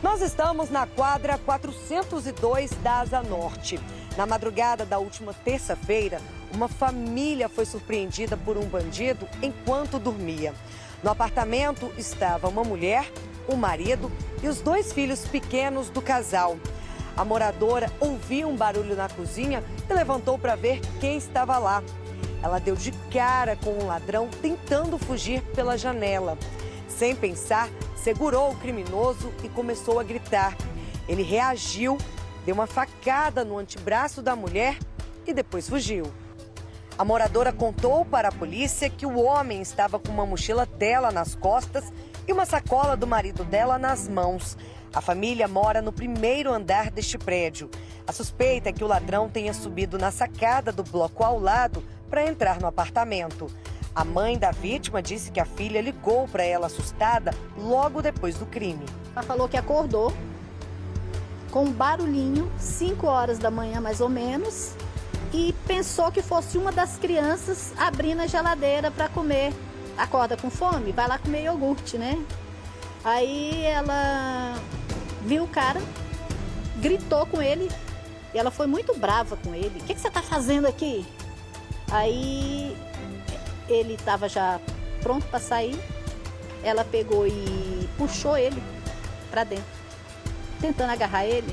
Nós estamos na quadra 402 da Asa Norte. Na madrugada da última terça-feira, uma família foi surpreendida por um bandido enquanto dormia. No apartamento estava uma mulher, o marido e os 2 filhos pequenos do casal. A moradora ouviu um barulho na cozinha e levantou para ver quem estava lá. Ela deu de cara com um ladrão tentando fugir pela janela. Sem pensar, segurou o criminoso e começou a gritar. Ele reagiu, deu uma facada no antebraço da mulher e depois fugiu. A moradora contou para a polícia que o homem estava com uma mochila dela nas costas e uma sacola do marido dela nas mãos. A família mora no 1º andar deste prédio. A suspeita é que o ladrão tenha subido na sacada do bloco ao lado para entrar no apartamento. A mãe da vítima disse que a filha ligou para ela assustada logo depois do crime. Ela falou que acordou com um barulhinho, 5 horas da manhã mais ou menos, e pensou que fosse uma das crianças abrindo a geladeira para comer. Acorda com fome? Vai lá comer iogurte, né? Aí ela viu o cara, gritou com ele e ela foi muito brava com ele. O que você está fazendo aqui? Aí ele estava já pronto para sair. Ela pegou e puxou ele para dentro, tentando agarrar ele.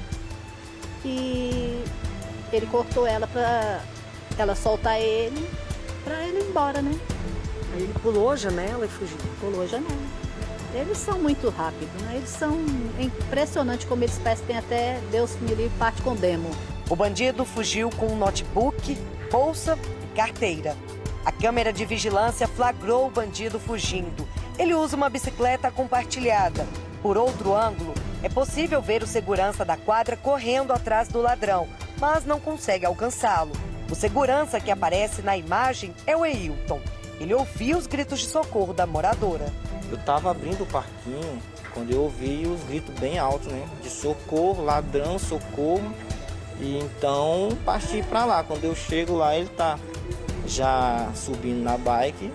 E ele cortou ela para ela soltar ele, para ele ir embora, né? Aí ele pulou a janela e fugiu. Pulou a janela. Eles são muito rápidos, né? Eles são impressionantes como eles parecem, tem até Deus me livre, parte com demo. O bandido fugiu com um notebook, bolsa e carteira. A câmera de vigilância flagrou o bandido fugindo. Ele usa uma bicicleta compartilhada. Por outro ângulo, é possível ver o segurança da quadra correndo atrás do ladrão, mas não consegue alcançá-lo. O segurança que aparece na imagem é o Eilton. Ele ouviu os gritos de socorro da moradora. Eu estava abrindo o parquinho quando eu ouvi os gritos bem altos, né? De socorro, ladrão, socorro. E então parti para lá. Quando eu chego lá, ele tá já subindo na bike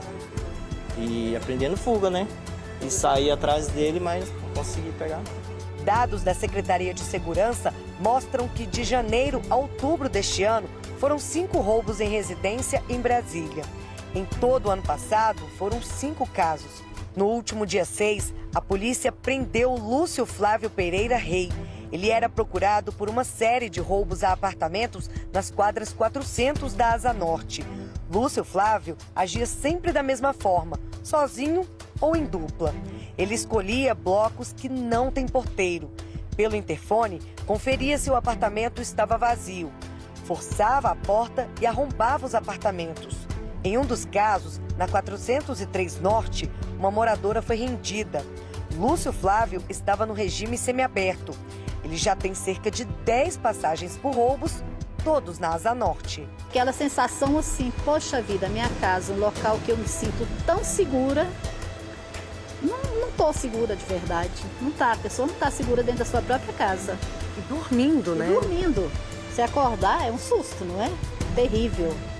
e aprendendo fuga, né? E saí atrás dele, mas não consegui pegar. Dados da Secretaria de Segurança mostram que de janeiro a outubro deste ano foram 5 roubos em residência em Brasília. Em todo o ano passado, foram 5 casos. No último dia 6, a polícia prendeu Lúcio Flávio Pereira Rei. Ele era procurado por uma série de roubos a apartamentos nas quadras 400 da Asa Norte. Lúcio Flávio agia sempre da mesma forma, sozinho ou em dupla. Ele escolhia blocos que não têm porteiro. Pelo interfone, conferia se o apartamento estava vazio. Forçava a porta e arrombava os apartamentos. Em um dos casos, na 403 Norte, uma moradora foi rendida. Lúcio Flávio estava no regime semiaberto. Ele já tem cerca de 10 passagens por roubos, todos na Asa Norte. Aquela sensação assim, poxa vida, minha casa, um local que eu me sinto tão segura. Não tô segura de verdade. Não tá, a pessoa não tá segura dentro da sua própria casa. E dormindo, né? E dormindo. Se acordar é um susto, não é? Terrível.